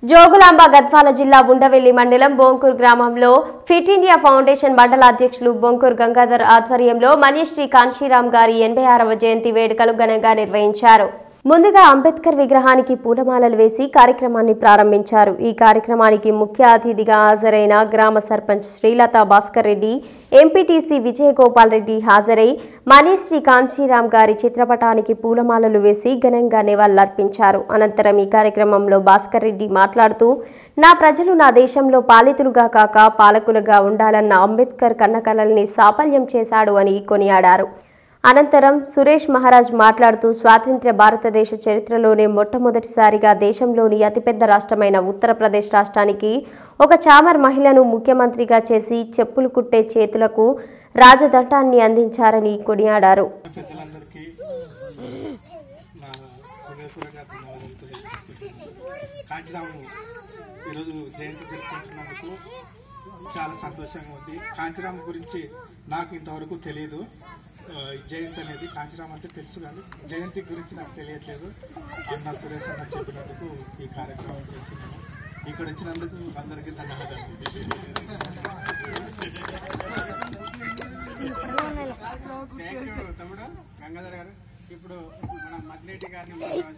జోగులాంబ గద్వాల జిల్లా ఉండవెల్లి మండలం బొంకూరు గ్రామంలో ఫిట్ ఇండియా ఫౌండేషన్ మండల అధ్యక్షులు బొంకూరు గంగాధర్ ఆధ్వర్యంలో మనీశ్రీ కాంశీరామ్ గారి 86వ జయంతి వేడుకలు ఘనంగా నిర్వహించారు. ముందుగా అంబేద్కర్ విగ్రహానికి పూలమాలలు వేసి కార్యక్రమాన్ని ప్రారంభించారు. ఈ కార్యక్రమానికి ముఖ్య అతిథిగా హాజరైన గ్రామ సర్పంచ్ శ్రీలతా భాస్కర్ రెడ్డి, ఎంపీటీసీ విజయగోపాల్ రెడ్డి హాజరై మనీశ్రీ కాంశీరామ్ గారి చిత్రపటానికి పూలమాలలు వేసి ఘనంగా నివాళులర్పించారు. అనంతరం ఈ కార్యక్రమంలో భాస్కర్ రెడ్డి మాట్లాడుతూ, నా ప్రజలు నా దేశంలో పాలితులుగా కాక పాలకులుగా ఉండాలన్న అంబేద్కర్ కన్నకలల్ని సాఫల్యం చేశాడు అని కొనియాడారు. అనంతరం సురేష్ మహారాజ్ మాట్లాడుతూ, స్వాతంత్ర్య భారతదేశ చరిత్రలోనే మొట్టమొదటిసారిగా దేశంలోని అతిపెద్ద రాష్ట్రమైన ఉత్తరప్రదేశ్ రాష్ట్రానికి ఒక చామర్ మహిళను ముఖ్యమంత్రిగా చేసి చెప్పులు కుట్టే చేతులకు రాజదండాన్ని అందించారని కొనియాడారు. చాలా సంతోషంగా ఉంది. కాంచీరామ్ గురించి నాకు ఇంతవరకు తెలియదు. జయంతి అనేది కాంచీరామ్ అంటే తెలుసు, కానీ జయంతి గురించి నాకు తెలియట్లేదు. అన్న సురేష్ అన్న చెప్పినందుకు ఈ కార్యక్రమం చేస్తున్నాను. ఇక్కడ వచ్చినందుకు అందరికీ ధన్యవాదాలు. తమ్ముడు గంగాధర్ గారు, ఇప్పుడు మన మద్లేటి గారిని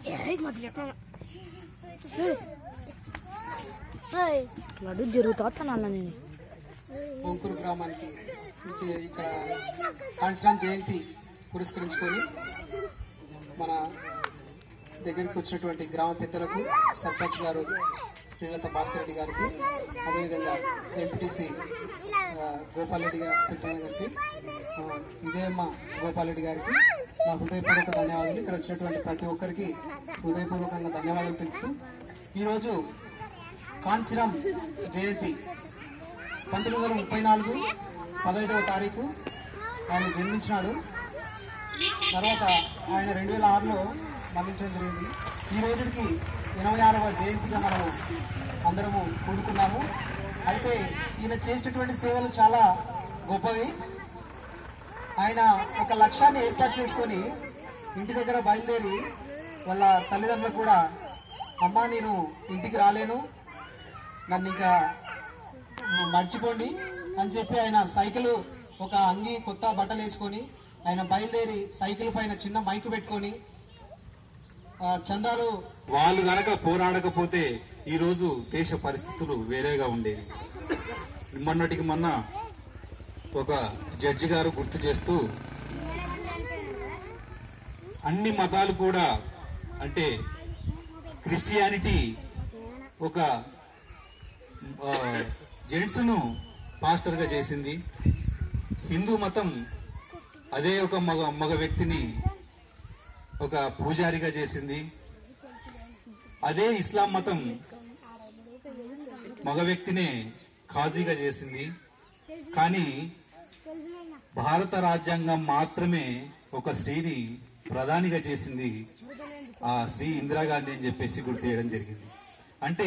బొంకూరు గ్రామానికి ఇక్కడ కాంశీరామ్ జయంతి పురస్కరించుకొని మన దగ్గరికి వచ్చినటువంటి గ్రామ పెద్దలకు, సర్పంచ్ గారు శ్రీలత భాస్కర్ రెడ్డి గారికి, అదేవిధంగా ఎంపీటీసీ గోపాల్ రెడ్డి గారికి, విజయమ్మ గోపాల్ రెడ్డి గారికి నా హృదయపూర్వక ధన్యవాదాలు. ఇక్కడ వచ్చినటువంటి ప్రతి ఒక్కరికి హృదయపూర్వకంగా ధన్యవాదాలు తెలుపుతూ, ఈరోజు కాంశీరామ్ జయంతి 1934 15వ తారీఖు ఆయన జన్మించినాడు. తర్వాత ఆయన 2006లో మరణించడం జరిగింది. ఈ రోజుకి 86వ జయంతిగా మనము అందరము కూడుకున్నాము. అయితే ఈయన చేసినటువంటి సేవలు చాలా గొప్పవి. ఆయన ఒక లక్ష్యాన్ని ఏర్పాటు చేసుకొని ఇంటి దగ్గర బయలుదేరి వాళ్ళ తల్లిదండ్రులకు కూడా, అమ్మ నేను ఇంటికి రాలేను, నన్ను ఇంకా మర్చిపోండి అని చెప్పి ఆయన సైకిల్, ఒక అంగి, కొత్త బట్టలు వేసుకొని ఆయన బయలుదేరి సైకిల్ పైన చిన్న మైకు పెట్టుకొని చందాలు వాళ్ళు గనక పోరాడకపోతే ఈ రోజు దేశ పరిస్థితులు వేరేగా ఉండేవి. మొన్నటికి మొన్న ఒక జడ్జి గారు గుర్తు చేస్తూ, అన్ని మతాలు కూడా, అంటే క్రిస్టియానిటీ ఒక జెంట్స్ ను పాస్టర్ గా చేసింది, హిందూ మతం అదే ఒక మగ వ్యక్తిని ఒక పూజారిగా చేసింది, అదే ఇస్లాం మతం మగ వ్యక్తినే ఖాజీగా చేసింది. కానీ భారత రాజ్యాంగం మాత్రమే ఒక స్త్రీని ప్రధానిగా చేసింది, ఆ స్త్రీ ఇందిరాగాంధీ అని చెప్పేసి గుర్తు చేయడం జరిగింది. అంటే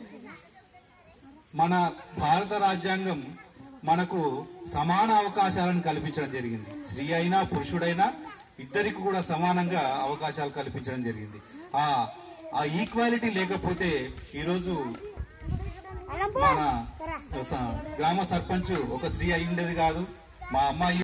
మన భారత రాజ్యాంగం మనకు సమాన అవకాశాలను కల్పించడం జరిగింది. స్త్రీ అయినా పురుషుడైనా ఇద్దరికి కూడా సమానంగా అవకాశాలు కల్పించడం జరిగింది. ఆ ఈక్వాలిటీ లేకపోతే ఈరోజు మన గ్రామ సర్పంచ్ ఒక స్త్రీ అయి ఉండేది కాదు. మా అమ్మాయి